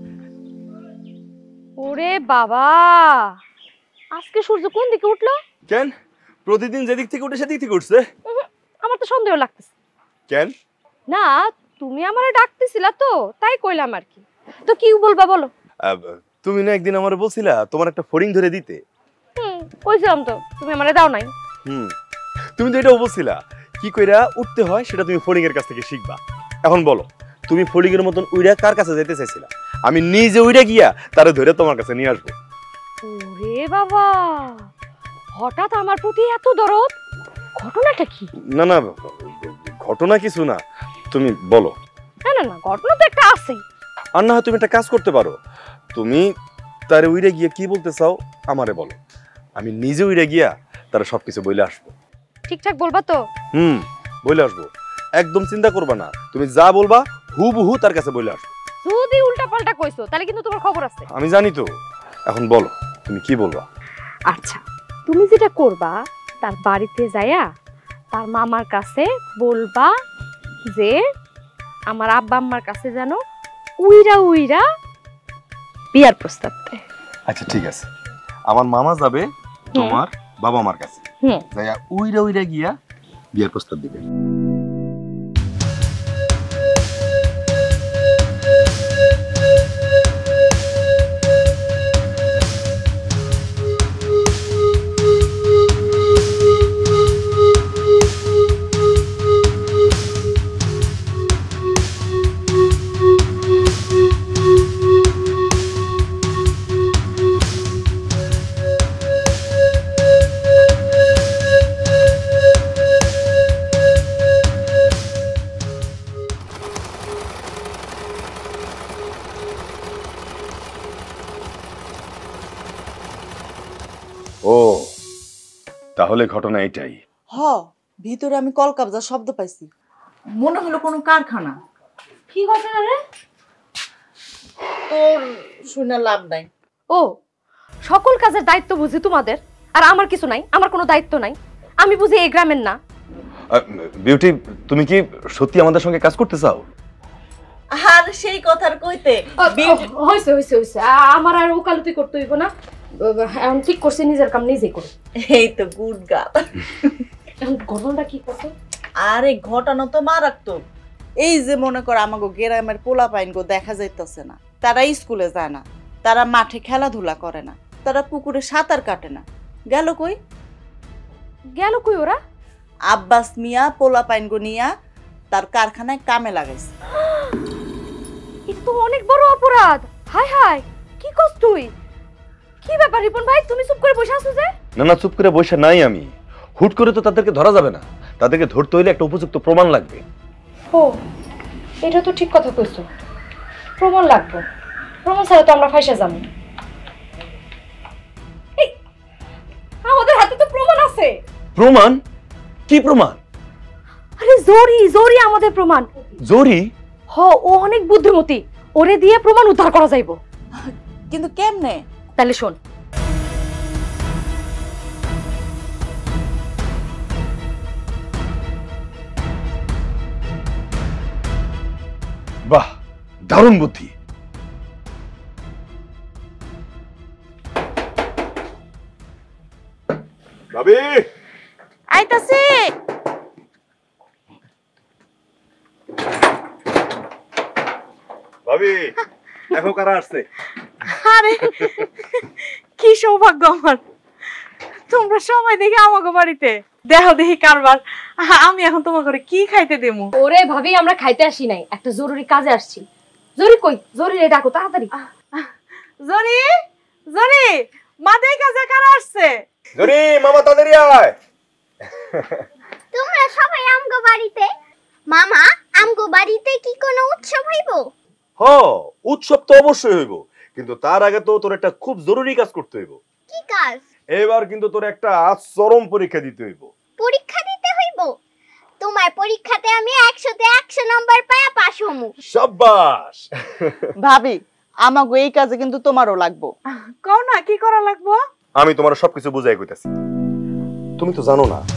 ওরে বাবা, আজকে সূর্য কোন দিকে উঠলো? কেন, প্রতিদিন যেদিক থেকে উঠে সেদিক থেকে উঠছে। আমার তো সন্দেহ লাগতেছে। কেন? না, তুমি আমারে ডাকতেছিলা তো, তাই কইলাম আর কি। তো কি বলবা বলো। তুমি না একদিন আমারে বলছিলা তোমার একটা ফড়িং ধরে দিতে। কইছিলাম তো, তুমি আমারে দাও নাই। তুমি তো এটাও বলছিলা কি কইরা উঠতে হয় সেটা তুমি ফড়িং এর কাছ থেকে শিখবা। এখন বলো, তুমি ফড়িং এর মতন উইড়া কার কাছে যাইতে চাইছিলা? আমি নিজে উইড়া গিয়া তারে ধরে তোমার কাছে নিয়ে আসবো। ওরে বাবা, হঠাৎ আমার প্রতি এত দরদ, ঘটনাটা কি? না না, ঘটনা কিছু না, তুমি বলো। না না না, ঘটনা তো একটা আছেই। আর না হয় তুমি একটা কাজ করতে পারো, তুমি তারে উইড়ে গিয়ে কি বলতে চাও আমারে বলো, আমি নিজে উইড়ে গিয়া তারা সবকিছু বলে আসবো। ঠিকঠাক বলবা তো? বলে আসবো, একদম চিন্তা করবা না, তুমি যা বলবা হুবহু তার কাছে বলে আসবো। যদি উল্টা পাল্টা কইছো তাহলে কিন্তু তোমার খবর আছে। আমি জানি তো, এখন বলো তুমি কি বলবা। আচ্ছা, তুমি যেটা করবা, তার বাড়িতে যায়া তার মামার কাছে বলবা যে আমার আব্বা আম্মার কাছে যেন উইরা উইরা বিয়ার প্রস্তাব দেয়। আচ্ছা ঠিক আছে, আমার মামা যাবে তোমার বাবা মার কাছে, যাইয়া উইরা উইরা গিয়া বিয়ার প্রস্তাব দিবে। ও তাহলে ঘটনা এটাই। ভিতরে আমি কলকাবজা শব্দ পাইছি, মনে হলো কোনো কারখানা। কি ঘটনা রে? তোর শুনে লাভ নাই। ও, সকল কাজের দায়িত্ব বুঝি তোমাদের, আর আমার কিছু নাই, আমার কোনো দায়িত্ব নাই। আমি বুঝি এই গ্রামের না। বিউটি, তুমি কি সত্যি আমাদের সঙ্গে কাজ করতে চাও? আর সেই কথার কইতে হইছে হইছে হইছে, আমার আর ওকালতি করতে হইব না। এখন ঠিক করছি, নিজের কাম নিজেই করি। এই তো গুড গার্ল। এখন ঘটনাটা কি করছো? আরে ঘটনা তো মারাত্মক। এই যে মনে কর আমাগো গ্রামের পোলা পাইন গো দেখা যাইতেছে না, তারা স্কুলে যায় না, তারা মাঠে খেলাধুলা করে না, তারা পুকুরে সাঁতার কাটে না, গেল কই? গেল কই ওরা? আব্বাস মিয়া পোলা পাইনগো নিয়া তার কারখানায় কামে লাগাইছে। এটা তো অনেক বড় অপরাধ। হায় হায়, কি করছ তুই? কি ব্যাপার রিপন ভাই, তুমি চুপ করে বসে আছো যে? না না, চুপ করে বসে নাই আমি। হুট করে তো তাদেরকে ধরা যাবে না, তাদেরকে ধরতে হইলে একটা উপযুক্ত প্রমাণ লাগবে। ও, এটা তো ঠিক কথা কইছো, প্রমাণ লাগবে। প্রমাণ ছাড়া তো আমরা ফাঁসে যাবো। এই, আমাদের হাতে তো প্রমাণ আছে। প্রমাণ? কি প্রমাণ? আরে জরি, জরি আমাদের প্রমাণ। জরি? হ, ও অনেক বুদ্ধিমতী, ওরে দিয়ে প্রমাণ উদ্ধার করা যাইব। কিন্তু কেমনে? তাহলে শোন। বাহ, দারুণ বুদ্ধি। ভাবি আইতাছি। ভাবি, দেখো কারা আসছে। আরে কি সৌভাগ্য আমার, তোমরা সবাই দেখি আমাকে বাড়িতে। দেখো দেখি কারবার, আমি এখন তোমার ঘরে কি খাইতে দেবো? ওরে ভাবি, আমরা খাইতে আসি নাই, একটা জরুরি কাজে আসছি। জরি কই? জরি রে ডাকো তাড়াতাড়ি। জরি, জরি, মাদের কাছে কারা আসছে? জরি মামা, তাড়াতাড়ি আয়। তোমরা সবাই আমগো বাড়িতে? মামা, আমগো বাড়িতে কি কোনো উৎসব হইব? হ, উৎসব তো অবশ্যই হইব, কিন্তু তার আগে তো তোর একটা খুব জরুরি কাজ করতে হইব। কি কাজ? এবার কিন্তু তোর একটা চরম পরীক্ষা দিতে হইব। পরীক্ষা দিতে হইব? তোমার পরীক্ষাতে আমি 100তে 100 নাম্বার পায়া পাস হমু। শাবাশ। ভাবি, আমাগো এই কাজে কিন্তু তোমারও লাগবো। কও না কি করা লাগবো? আমি তোমার সবকিছু বুঝাই কইতাছি, তুমি তো জানো না।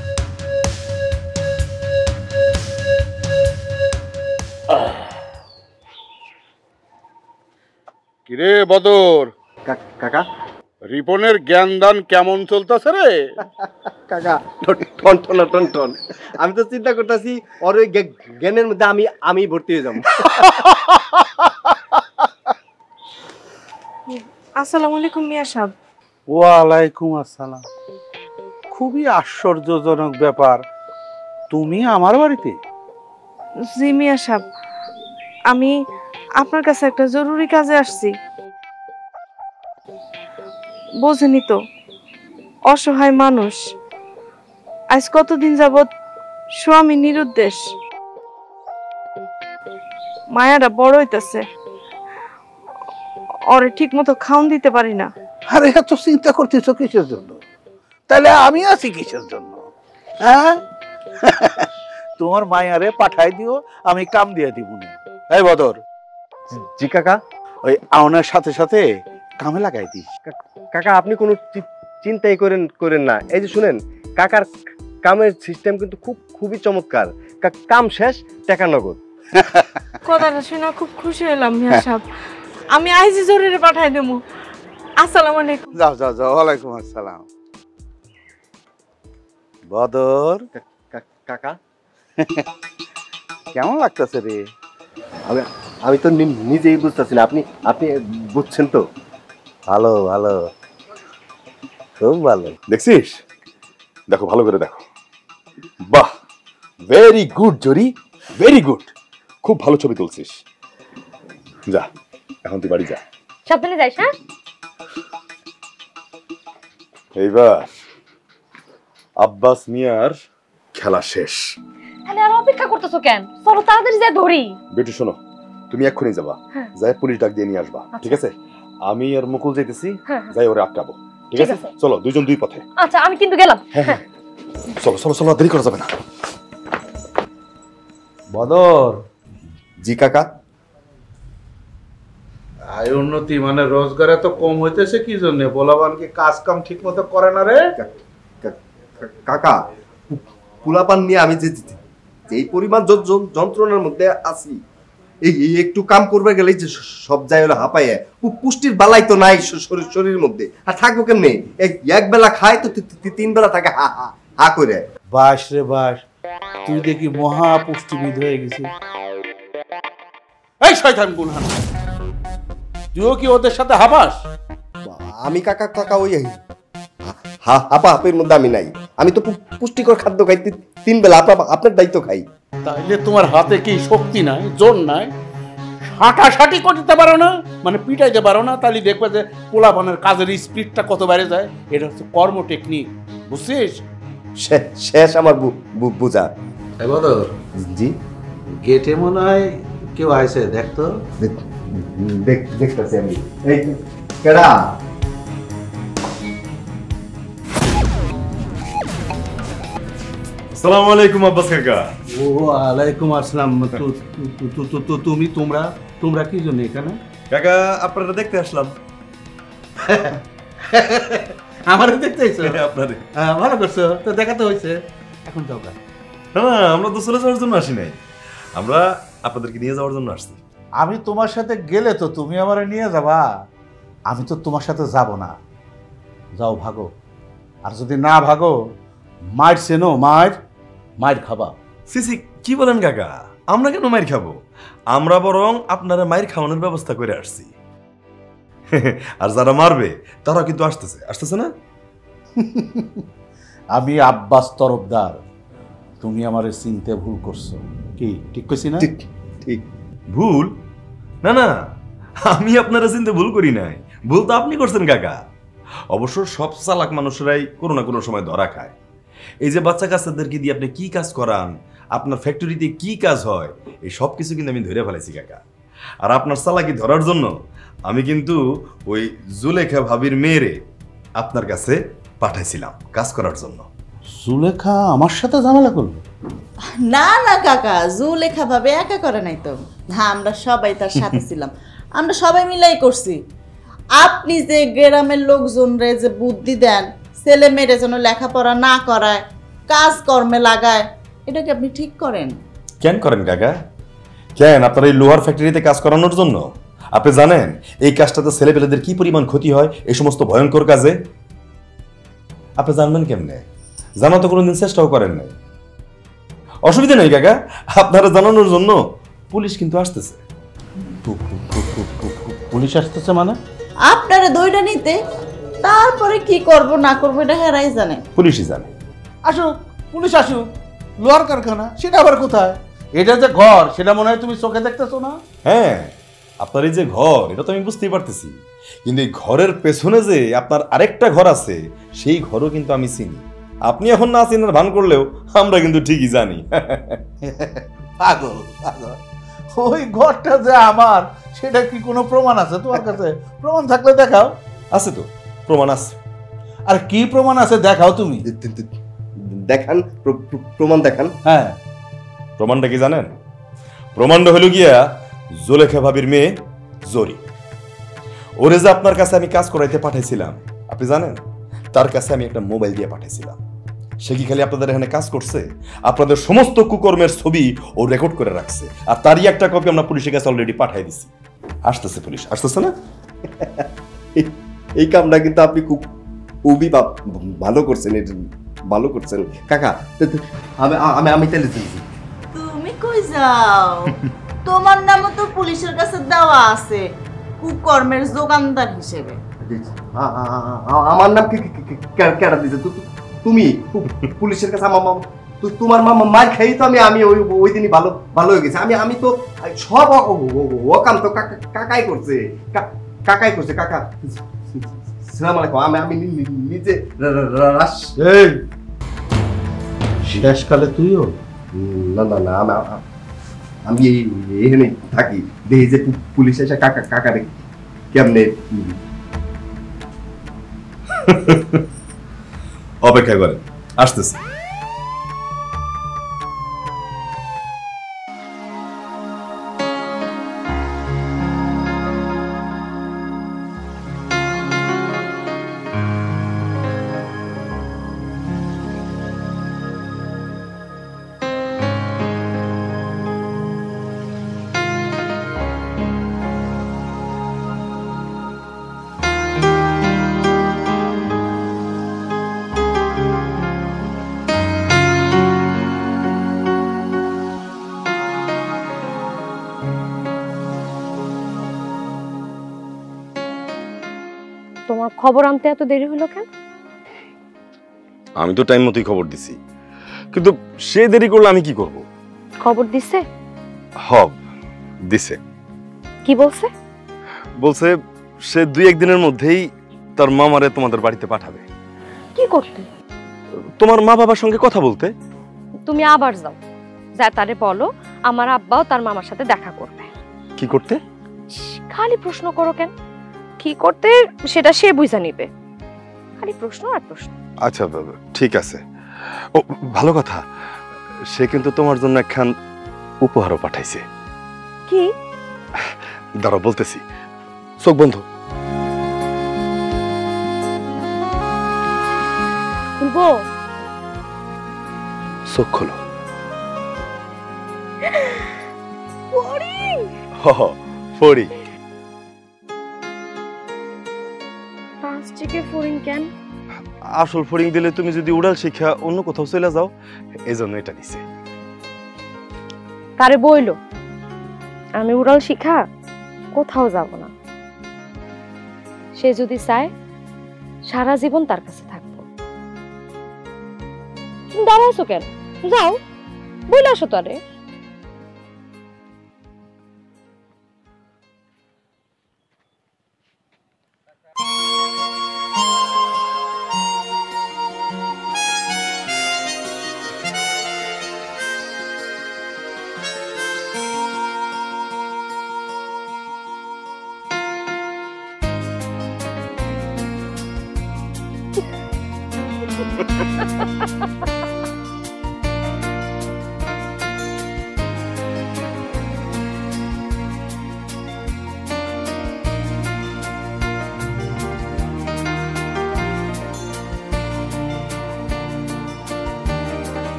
কিরে বদর, কাকা রিপনের জ্ঞান দান কেমন চলতেছে রে? কাকা টন টন টন টন। আমি তো চিন্তা করতেছি ওর ওই জ্ঞানের মধ্যে আমি ভর্তি হয়ে যাবো। আসসালামু আলাইকুম মিয়া সাহেব। ওয়ালাইকুম আসসালাম। খুবই আশ্চর্যজনক ব্যাপার, তুমি আমার বাড়িতে? জি মিয়া সাহেব, আমি আপনার কাছে একটা জরুরি কাজে আসছি। বোঝেনি তো, অসহায় মানুষ, আজ কতদিন যাবৎ স্বামী নিরুদ্দেশ, মায়াটা বড় হইতাছে, ওরে ঠিক মতো খাওন দিতে পারি না। আরে এত চিন্তা করতেছো কিসের জন্য? তাহলে আমি আছি কিসের জন্য? হ্যাঁ, তোমার মায়ারে পাঠাই দিও, আমি কাম দিয়ে দিব না। এই বদর, জি কাকা। ওই আওনার সাথে সাথে কামে লাগাই দিস। কাকা আপনি কোনো চিন্তাই করেন না। এই যে শুনেন, কাকার কামের সিস্টেম কিন্তু খুবই চমৎকার। কাম শেষ, টাকা নগদ। কথাটা শুনে খুব খুশি হলাম মিয়া সাহেব, আমি আইজি জরুরি পাঠাই দেবো। আসসালামু আলাইকুম। যাও যাও যাও, ওয়ালাইকুম আসসালাম। বদর, কাকা কেমন লাগতেছে রে? আমি তো নিজেই বুঝতেছি না, আপনি বুঝছেন তো? ভালো ভালো, খুব ভালো। দেখছিস? দেখো, ভালো করে দেখো। বাহ, ভেরি গুড জরি, ভেরি গুড। খুব ভালো ছবি তুলছিস। যা, এখন তুই বাড়ি যা। সাবধানে যাইস। হ্যাঁ, এইবার আব্বাস মিয়ার খেলা শেষ। তাহলে আর অপেক্ষা করতেছো কেন? চলো তাড়াতাড়ি যা ধরি। বেটু শোনো, তুমি এক্ষুনি যাবা, যাই পুলিশ ডাক দিয়ে নিয়ে আসবা, ঠিক আছে? আমি আর মুকুল যাইতেছি, যাই ওরে আটকাবো, ঠিক আছে? চলো, দুইজন দুই পথে। আচ্ছা, আমি কিন্তু গেলাম। হ্যাঁ, চলো চলো চলো, দেরি করা যাবে না। বদর, জি কাকা। আয় উন্নতি মানে রোজগার এত কম হইতেছে কি জন্য? বলাবান কি কাজ কাম ঠিক মতো করে না রে? কাকা, পোলাপান নিয়ে আমি যেই পরিমাণ যন্ত্রণার মধ্যে আছি, এই একটু কাম করবে গেলে যে সব যায় হলো হাঁপাইয়ে। পুষ্টির বালাই তো নাই শরীরের মধ্যে, আর থাকবো কেমনে? এক বেলা খায় তো 3 বেলা থাকে হা হা হা করে। বাস রে বাস, তুই দেখি মহা পুষ্টিবিদ হয়ে গেছিস। এই শয়তান গুনহান, তুইও কি ওদের সাথে হাবাস? আমি কাকা কাকা ওই হাপা হাপের মধ্যে আমি নাই। আমি তো পুষ্টিকর খাদ্য খাই, 3 বেলা আপনার দায়িত্ব খাই। তাইলে তোমার হাতে কি শক্তি নাই, জোর নাই? হাঁটাহাঁটি করতে পারো না, মানে পিটাইতে পারো না? তাহলে দেখবে যে পোলাপানের কাজের স্পিডটা কত বেড়ে যায়। এটা হচ্ছে কর্ম টেকনিক, বুঝছিস? শেষ আমার বুঝা। বদর, জি গেটে মনে হয় কেউ আইছে, দেখতো। দেখতেছি আমি। এই কেডা? আসসালামু আলাইকুম আব্বাস কাকা। ও ওয়ালাইকুম আসসালাম। তোমরা কি জন্য এখানে? কাকা আপনারা দেখতে আসলাম। আমারে দেখতে আইছো? আপনারে। ভালো করছো, তো দেখাতে হয়েছে। এখন যাও গা। না না, আমরা তো চলে যাওয়ার জন্য আসি নাই, আমরা আপনাদেরকে নিয়ে যাওয়ার জন্য আসছি। আমি তোমার সাথে গেলে তো তুমি আমারে নিয়ে যাবা, আমি তো তোমার সাথে যাব না। যাও ভাগো, আর যদি না ভাগো মার চেনো, মার খাবা। সিসি কি বলেন কাকা, আমরা কেন মাইর খাবো? আমরা বরং আপনারা মাইর খাওয়ানোর ব্যবস্থা করে আসছি। আর যারা মারবে তারা কিন্তু আসতেছে না? আমি আব্বাস তরফদার, তুমি আমারে চিনতে ভুল করছো। কি ঠিক কইছি না? ঠিক। ভুল? না না, আমি আপনারা চিনতে ভুল করি নাই, ভুল তো আপনি করছেন কাকা। অবশ্য সব চালাক মানুষেরাই কোনো না কোনো সময় ধরা খায়। এই যে বাচ্চা কাচ্চাদেরকে দিয়ে আপনি কি কাজ করান, আপনার ফ্যাক্টরিতে কি কাজ হয়, এই সব কিছু কিন্তু আমি ধরে ফেলেছি কাকা। আর আপনার চালাকি ধরার জন্য আমি কিন্তু ওই জুলেখা ভাবির মেয়েরে আপনার কাছে পাঠাইছিলাম কাজ করার জন্য। সুলেখা আমার সাথে ঝামেলা করলো? না না কাকা, জুলেখা ভাবে একা করে নাই তো। হ্যাঁ, আমরা সবাই তার সাথে ছিলাম, আমরা সবাই মিলাই করছি। আপনি যে গ্রামের লোকজনরে যে বুদ্ধি দেন ছেলে মেয়েরে যেন লেখাপড়া না করায়, কাজকর্মে লাগায়, এটা কি আপনি ঠিক করেন? কেন করেন কাকা? কেন আপনার এই লোহার ফ্যাক্টরিতে কাজ করানোর জন্য? আপনি জানেন এই কাজটাতে ছেলেপেলেদের কি পরিমাণ ক্ষতি হয় এই সমস্ত ভয়ঙ্কর কাজে? আপনি জানবেন কেমনে? জানা তো কোনোদিন চেষ্টাও করেন নাই। অসুবিধা নেই কাকা, আপনারা জানানোর জন্য পুলিশ কিন্তু আসতেছে। পুলিশ আসতেছে মানে? আপনারা দইটা নিতে, তারপরে কি করব না করবো এটা হেরাই জানে। পুলিশই জানে। আসুক, পুলিশ আসুক। লোহার কারখানা সেটা আবার কোথায়? এটা যে ঘর সেটা মনে হয় তুমি চোখে দেখতেছো না? হ্যাঁ, আপনার এই যে ঘর এটা তো আমি বুঝতেই পারতেছি, কিন্তু এই ঘরের পেছনে যে আপনার আরেকটা ঘর আছে সেই ঘরও কিন্তু আমি চিনি। আপনি এখন না চিনার ভান করলেও আমরা কিন্তু ঠিকই জানি। পাগল পাগল, ওই ঘরটা যে আমার সেটা কি কোনো প্রমাণ আছে তোমার কাছে? প্রমাণ থাকলে দেখাও। আছে তো, প্রমাণ আছে। আর কি প্রমাণ আছে দেখাও তুমি। দেখান, প্রমাণ দেখান। হ্যাঁ, প্রমাণটা কি জানেন? প্রমাণটা হলো গিয়া জুলেখা ভাবির মেয়ে জরি। ওরে যে আপনার কাছে আমি কাজ করাইতে পাঠাইছিলাম, আপনি জানেন তার কাছে আমি একটা মোবাইল দিয়ে পাঠাইছিলাম। সে কি খালি আপনাদের এখানে কাজ করছে, আপনাদের সমস্ত কুকর্মের ছবি ও রেকর্ড করে রাখছে। আর তারই একটা কপি আমরা পুলিশের কাছে অলরেডি পাঠাই দিছি। আসতেছে পুলিশ, আসতেছে না? এই কামটা কিন্তু আপনি খুবই ভালো করছেন, ভালো করছেন কাকা। আমি তাহলে তুমি কই যাও? তোমার নামও তো পুলিশের কাছে দেওয়া আছে কুকর্মের যোগানদার হিসেবে। আমার নাম কেডা দিছে? তুমি পুলিশের কাছে? তোমার মামা মার খাই তো আমি ওই দিনই ভালো হয়ে গেছে। আমি তো সব অকাম তো কাকাই করছে, কাকাই করছে। কাকা সালাম আলাইকুম। আমি নিজে শেষকালে তুইও? না না না, আমি এখানে থাকি। দেখি যে পুলিশ এসে কাকারে কেমনে। অপেক্ষা করেন, আসতেছে। খবর আনতে এত দেরি হলো কেন? আমি তো টাইম মতোই খবর দিছি, কিন্তু সে দেরি করলে আমি কি করব? খবর দিছে? হব দিছে। কি বলছে? বলছে সে 2-1 দিনের মধ্যেই তার মামারে তোমাদের বাড়িতে পাঠাবে। কি করতে? তোমার মা বাবার সঙ্গে কথা বলতে। তুমি আবার যাও, যা তারে বলো আমার আব্বাও তার মামার সাথে দেখা করবে। কি করতে? খালি প্রশ্ন করো কেন? কি করতে সেটা সে বুঝা নিবে, খালি প্রশ্ন আর প্রশ্ন। আচ্ছা ঠিক আছে। ও ভালো কথা, সে কিন্তু তোমার জন্য একখান উপহারও পাঠাইছে। কি? দাঁড়াও বলতেছি, চোখ বন্ধ। খুলবো? চোখ খোলো। ফড়ি। প্লাস্টিকের ফড়িং কেন? আসল ফড়িং দিলে তুমি যদি উড়াল শিক্ষা অন্য কোথাও চলে যাও, এজন্য এটা দিছে। তারে বইলো আমি উড়াল শিখা কোথাও যাব না, সে যদি চায় সারা জীবন তার কাছে থাকবো। তুমি দাঁড়াইছো কেন? যাও বলে আসো তারে।